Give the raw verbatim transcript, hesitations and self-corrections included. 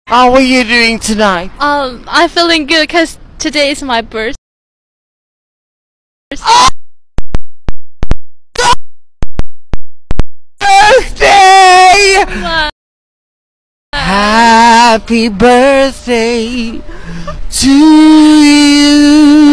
How are you doing tonight? Um, I'm feeling good because today is my birthday. Oh! Birthday! Wow. Happy birthday to you.